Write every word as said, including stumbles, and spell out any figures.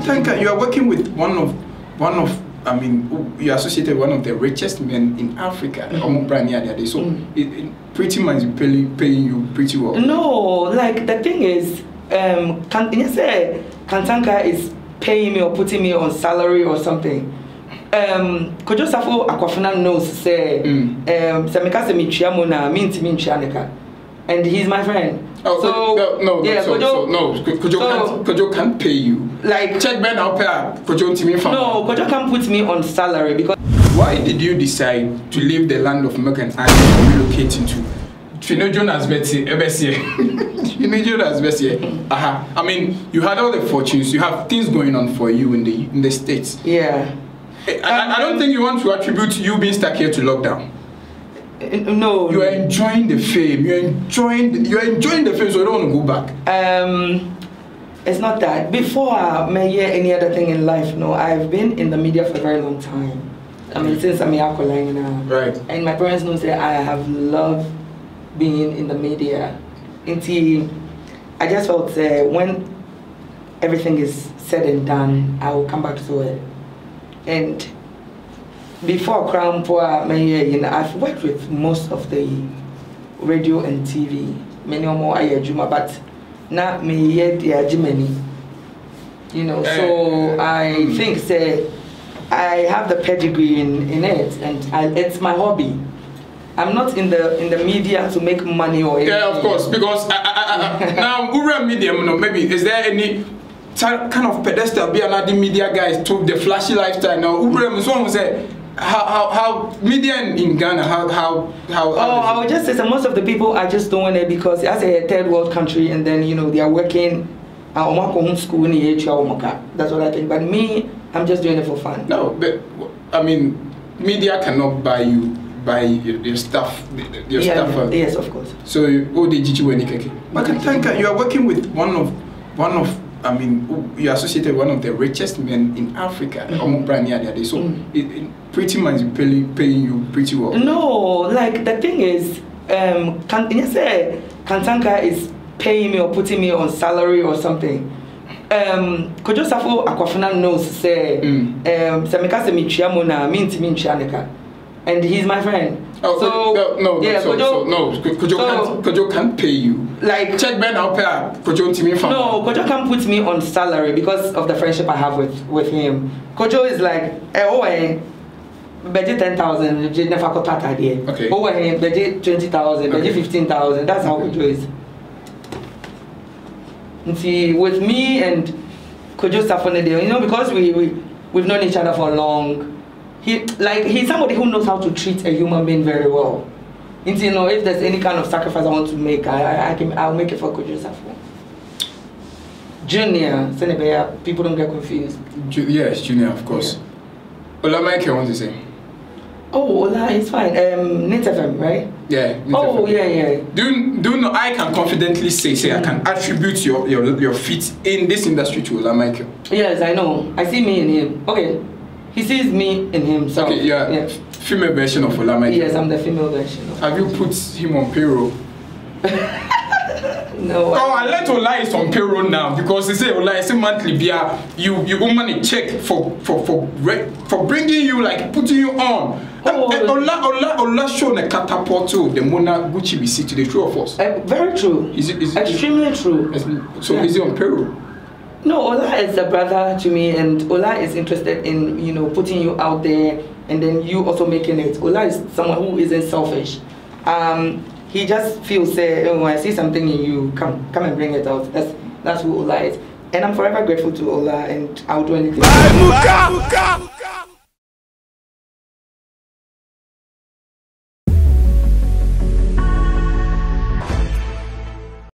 Katanka, you are working with one of one of I mean, you are associated with one of the richest men in Africa. Mm-hmm. So mm. it, it pretty much paying, paying you pretty well. No, like the thing is, um, can you say Katanka is paying me or putting me on salary or something? Um, Kojo Safo Akwafina knows say, um, Samika Semichiamo na minti minchianika, and he's my friend. Oh, so no, no, yeah, so, Kojo, so, no, Kojo so, can't, Kojo can't pay you. Like check Ben out pay Kojo to me. No, Kojo can't put me on salary because. Why did you decide to leave the land of milk and honey and relocate into? You know Jonas Betsy, Bessie. You know Jonas Bessie. Aha. I mean, you had all the fortunes. You have things going on for you in the in the States. Yeah. I, I, I don't think you want to attribute you being stuck here to lockdown. No. You are enjoying the fame. You are enjoying. The, you are enjoying the fame, so you don't want to go back. Um, it's not that. Before I may any other thing in life, no, I've been in the media for a very long time. I mean, since I'm a now. Right. And my parents know that I have loved being in the media. Until I just felt uh, when everything is said and done, I will come back to it. And before Crown Poa, you know, I've worked with most of the radio and T V, many more Ayajuma, but not me yet the Ajimeni. You know, so I think say I have the pedigree in, in it, and I, it's my hobby. I'm not in the in the media to make money or anything. Yeah, of course, because I, I, I, now Ura Media, you know, maybe is there any kind of pedestal be another media guys to the flashy lifestyle now? Ura someone say how how how media in, in Ghana how how how. Oh, I would just say that most of the people are just doing it because as a third world country, and then you know they are working. That's what I think. But me, I'm just doing it for fun. No, but I mean, media cannot buy you. By your, your stuff, your yeah, stuff. Uh, yes, of course. So, oh, did you anything? But Katanka, you are working with one of, one of, I mean, you are associated with one of the richest men in Africa. Mm-hmm. So, mm. it, it pretty much paying, paying you pretty well. No, like the thing is, um, can you say Katanka is paying me or putting me on salary or something? Um, Kojo Safo Akwafina knows say, um, Samika Semichiamo na minti minchianika. And he's my friend. Oh, so no, no, yeah, so, Kojo, so, no, Kojo, so, can't, Kojo can't pay you. Like check Ben out pay Kojo to me. No, Kojo can't put me on salary because of the friendship I have with with him. Kojo is like, eh, oh, eh, budget ten thousand, budget never got that idea. Okay. Oh, eh, budget twenty thousand, budget okay. fifteen thousand. That's how Kojo is. And see, with me and Kojo Safone, you know, because we we we've known each other for long. He like he's somebody who knows how to treat a human being very well. And you know, if there's any kind of sacrifice I want to make, I I, I can I'll make it for Kojo Safo. Junior, Senegal, people don't get confused. Ju yes, Junior, of course. Yeah. Ola Mike, I want to say. Oh, Ola, it's fine. Um, Net F M, right? Yeah. Oh, F M. yeah, yeah. Do you, do you know? I can confidently say, say mm. I can attribute your your your feat in this industry to Ola Michael. Yes, I know. I see me in him. Okay. He sees me in him. So, okay, yeah. yeah. Female version of Ola Michael. Yes, I'm the female version. Of Have you put him on payroll? No. Oh, I let Ola is on payroll now because they say Ola is a monthly beer. You you money check for for for for bringing you like putting you on. Oh. And, and Ola Ola Ola shown a catapult to the Mona Gucci B C to the true of us. Uh, very true. Is it is it extremely true? So yeah. Is he on payroll? No, Ola is a brother to me, and Ola is interested in, you know, putting you out there, and then you also making it. Ola is someone who isn't selfish. Um, he just feels, say, oh, I see something in you, come, come and bring it out. That's that's who Ola is, and I'm forever grateful to Ola, and I'll do anything. Bye, Muka! Muka!